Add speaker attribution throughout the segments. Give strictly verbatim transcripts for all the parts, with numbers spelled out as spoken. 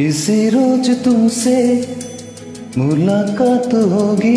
Speaker 1: इसी रोज तुमसे मुलाकात होगी,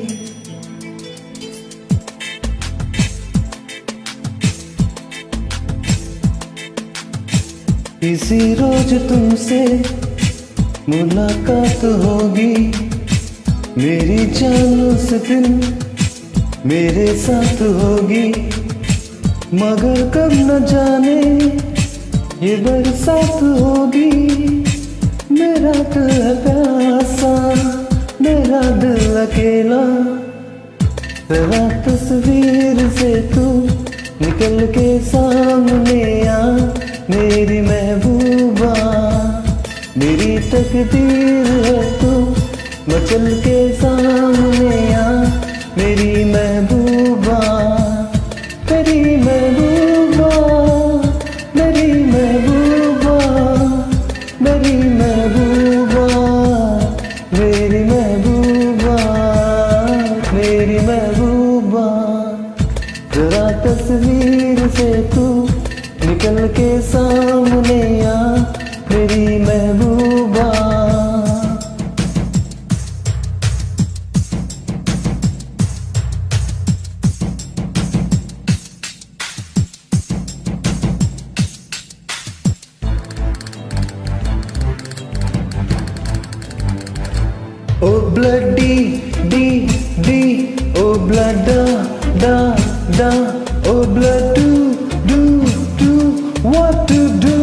Speaker 1: इसी रोज तुमसे मुलाकात होगी। मेरी जान उस दिन मेरे साथ होगी, मगर कब न जाने ये बरसात होगी। मेरा दिल है प्यासा, मेरा दिल अकेला, तेरा तस्वीर से तू निकल के सामने आ। मेरी महबूबा मेरी तकदीर है तू मचल के सामने आ। मेरी महबूबा मेरी महबूबा मेरी महबूबा मेरी महबूबा मेरी महबूबा मेरी महबूबा, जरा तस्वीर से तू निकल के सामने आ। मेरी महबूबा ओ ब्लडी डी डी ओ ब्लडा डा डा ओ ब्लड डू डू डू what to do।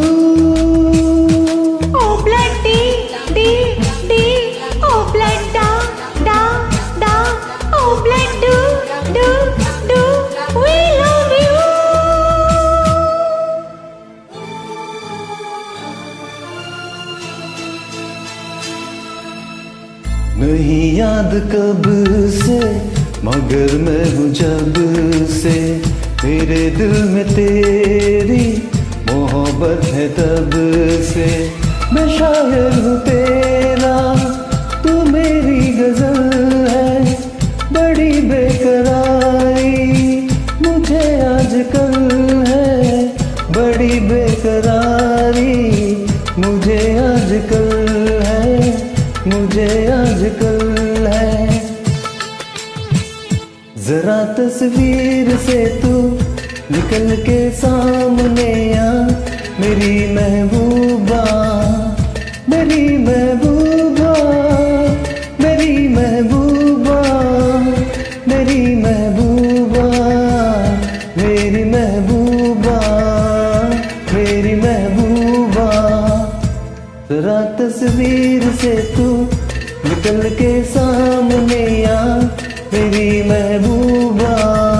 Speaker 2: ओ ब्लडी डी डी ओ ब्लडा डा डा ओ ब्लड डू डू डू we love you।
Speaker 1: नहीं याद कब से मगर मैं हूँ जब से, मेरे दिल में तेरी मोहब्बत है तब से। मैं शायर हूँ तेरा, तू मेरी गजल है। बड़ी बेकरारी मुझे आजकल है, बड़ी बेकरारी मुझे आजकल है, मुझे आजकल है। जरा तस्वीर से तू निकल के सामने आ। मेरी महबूबा मेरी महबूबा मेरी महबूबा मेरी महबूबा मेरी महबूबा मेरी महबूबा, जरा तस्वीर से तू निकल के सामने आ। मेरी महबूबा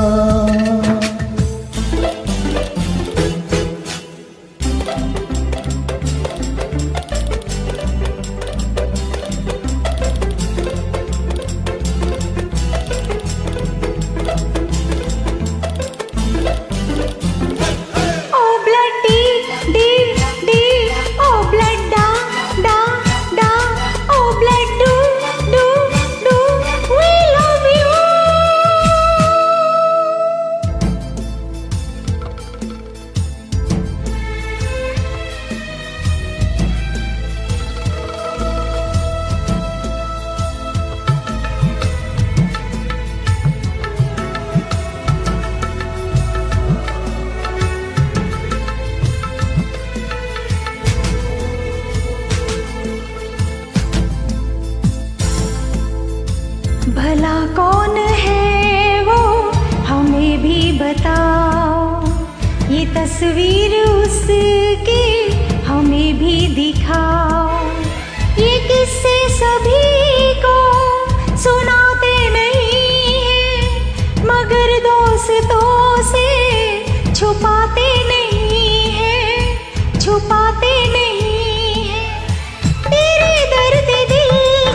Speaker 2: भला कौन है वो हमें भी बताओ, ये तस्वीर उसकी हमें भी दिखाओ। ये किस्से सभी को सुनाते नहीं हैं, मगर दोस्तों से छुपाते नहीं हैं, छुपाते नहीं हैं। तेरे दर्द दिल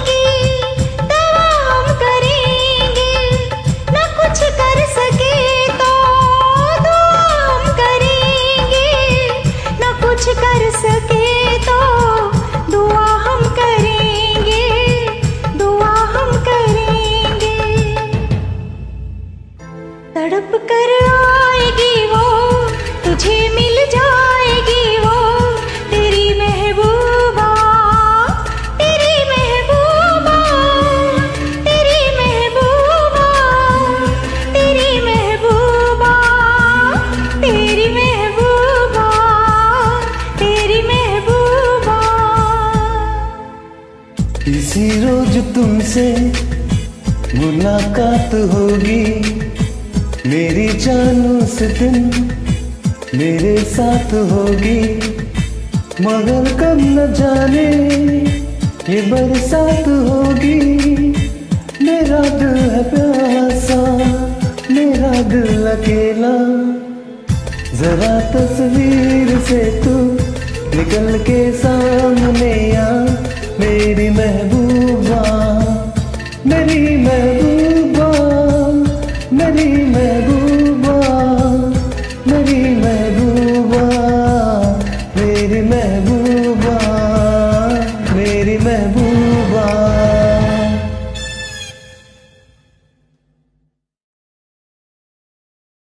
Speaker 2: कर सके तो दुआ हम करेंगे, न कुछ कर सके तो
Speaker 1: रोज तुमसे मुलाकात होगी, मेरी जान उस दिन मेरे साथ होगी। मगर कब न जाने ये बरसात होगी। मेरा दिल है प्यासा, मेरा दिल अकेला। जरा तस्वीर से तू निकल के सामने आ।